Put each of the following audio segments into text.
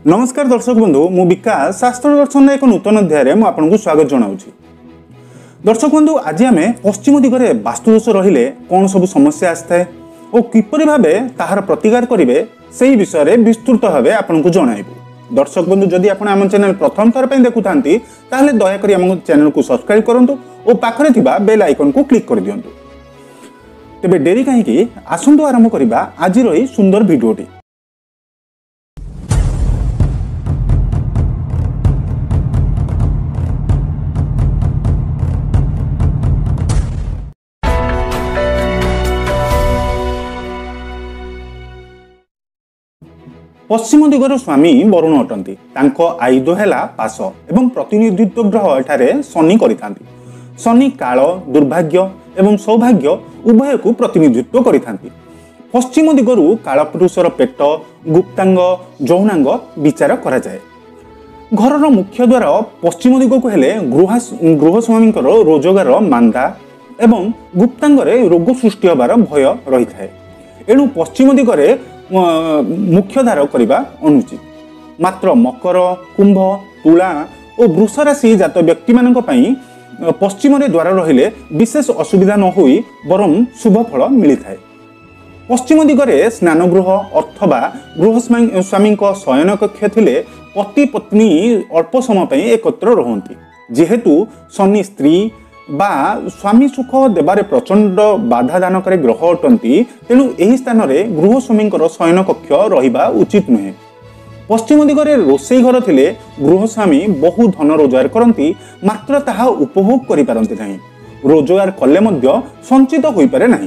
नमस्कार दर्शक बंधु मु विकास शास्त्र दर्शन एक नूतन अध्याय में आपको स्वागत जनाऊँ। दर्शक बंधु आज आम पश्चिम दिगरे वास्तुदोष रहिले कौन सब समस्या आए और किपरि भाबे ताहार प्रतिकार करेंगे से विषय में विस्तृत भाव आपको जनइबू। दर्शक बंधु जदि आप आम चैनल प्रथम थर पर देखुता दयाक आम चैनल को सब्सक्राइब करूँ और पाखरे थिबा बेल आइकन को क्लिक कर दियंतु। तेबे डेरी कहीं आसंतु आरंभ करबा आज रही सुंदर भिडियोटी। पश्चिम दिगर स्वामी वरुण अटंती। तांको आयुध है पाश एवं प्रतिनिधित्व ग्रह एठारे शनि करिथांती। शनि काल दुर्भाग्य एवं सौभाग्य उभय को प्रतिनिधित्व करिथांती। पश्चिम दिगरु कालपुरुषर पेट गुप्तांग जौनांग विचार करा जाए। घरर मुख्य द्वार पश्चिम दिग को हेले गृहस्वामी रोजगार मांदा एवं गुप्तांगरे रोग सृष्टि होबार भय रही थाए। एणु पश्चिम दिगरे मुख्य धार करने अनुचित। मात्र मकर कुंभ तुला और वृष राशि जात व्यक्ति मान पश्चिम द्वार रहिले विशेष असुविधा न होई बरम शुभ फल मिली थाए। पश्चिम दिगरे स्नानगृह अथवा गृहस्वामी शयन कक्ष थिले पति पत्नी अल्प समय एकत्र रहती। जेहेतु शनि स्त्री बा स्वामी सुख देवारे प्रचंड बाधा दानकारी ग्रह अटंती, तेणु यही स्थान में गृहस्वामी शयन कक्ष रहिबा उचित नुहे। पश्चिम दिगरे रोषेई घर थिले गृहस्वामी बहु धन रोजगार करती, मात्र ताहा उपभोग करि पारंती नाही। रोजगार कले मध्य संचित होई पारे नाही।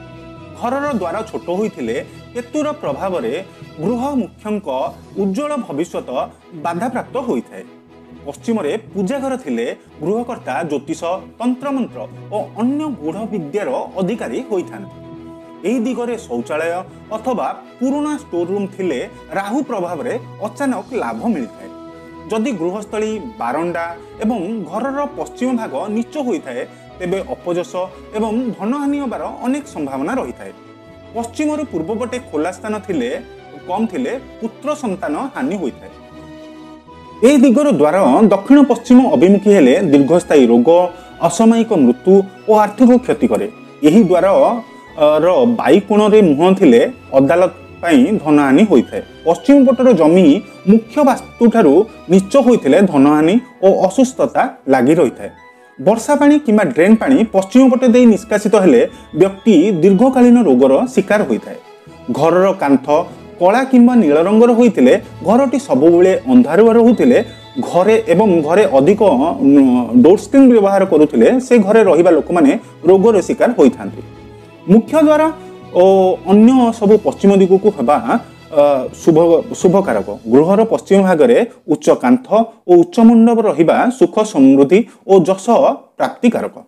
घरर द्वार छोट होइथिले केतुर प्रभाव रे गृह मुख्यंक उज्जवल भविष्यत बाधा प्राप्त होइथाय। पश्चिम रे पूजा घर थिले गृहकर्ता ज्योतिष तंत्र मंत्र और अन्य गूढ़ विद्यार अधिकारी होइथांती। एही दिगरे शौचालय अथवा पुराना स्टोर रूम थिले राहु प्रभाव रे अचानक लाभ मिलता है। जदि गृहस्थली बारंडा एवं घरर पश्चिम भाग नीच होइथाय तेबे अपजस एवं धनहानि होबार अनेक संभावना रही थाए। पश्चिम रे पूर्व पटे खोला स्थान थिले कम थिले पुत्र संतान हानि होइथाय। ए दिगर द्वार दक्षिण पश्चिम अभिमुखी हेले दीर्घस्थायी रोग असामयिक मृत्यु और आर्थिक क्षति करे। यही द्वार बाईकोण रे मुह थिले अदालत पाई धनहानि होइथाय। पश्चिम पटर जमी मुख्य वास्तु ठारू नीच होइथिले धनहानि और असुस्थता लागि रहिथाय। वर्षा पानी किंबा ड्रेन पानी पश्चिम पटे देई निष्कासित हेले व्यक्ति दीर्घकालीन रोगर शिकार होइथाय। घरर कांथ कला किंबा नील रंगर होइथिले घरटी सबुबेले अंधारुआ रहुथिले घरे एवं घरे अधिक डोर स्क्रीन व्यवहार करुथिले से घरे रहिबा लोक माने रोगर शिकार होइथांती। मुख्य द्वार और अन्य सब पश्चिम दिग को हेबा शुभकारक। गृहर पश्चिम भागरे उच्च कांथ और उच्च मंडप रहिबा सुख समृद्धि और जश प्राप्तिकारक।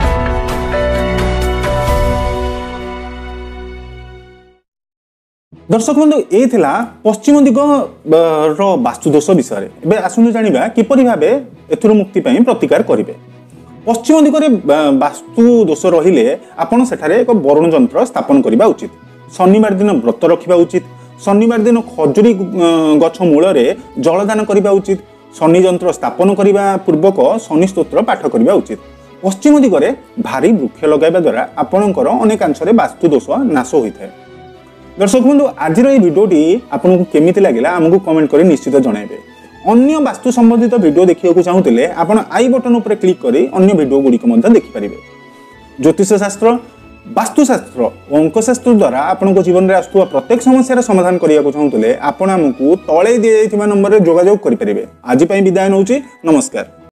दर्शक बंधु ये थिला पश्चिम दिग वास्तुदोष विषय में। आसु जानिबा किपरि भाबे एथुर मुक्ति पाई प्रतिकार करिवे। पश्चिम दिगरे वास्तु दोष रहिले आपण सेठारे एक वरुण यंत्र स्थापन करिबा उचित। शनिवार दिन व्रत रखिबा उचित। शनिवार दिन खजुरी गछ मूल रे जलदान करिबा उचित। शनि यंत्र स्थापन करिबा पूर्वक शनि स्तोत्र पाठ करिबा उचित। पश्चिम दिगरे भारी वृक्ष लगाइबा द्वारा आपणकर अनेकांशरे वास्तु दोष नाश होइथाय। दर्शक बंधु आज भिडियोटी आपको केमिति लागला आमको कमेंट करी निश्चित जनइबे। अन्य वास्तु संबंधित वीडियो देखिବାକୁ चाहूतिले आपण आई बटन ऊपर क्लिक करी अन्य वीडियो गुडी को मध्य देखि परिबे। ज्योतिष शास्त्र वास्तुशास्त्र और अंकशास्त्र द्वारा आपनको जीवन में आसुवा प्रत्येक समस्या समाधान करिया चाहूतिले आपण हमकु तळे दिया जायथिबा नंबर रे जोगाजोग करि परिबे। आज पई विदाय नउची। नमस्कार।